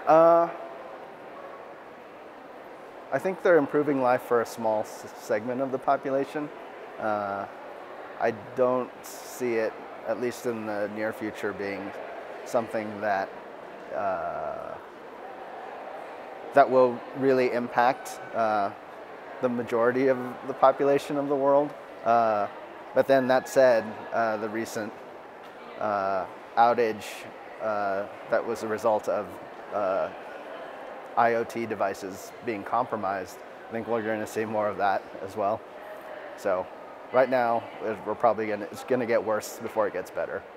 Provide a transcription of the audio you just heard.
Uh, I think they're improving life for a small segment of the population. I don't see it, at least in the near future, being something that that will really impact the majority of the population of the world. But then that said, the recent outage that was a result of IoT devices being compromised, I think we're going to see more of that as well. So right now, it's going to get worse before it gets better.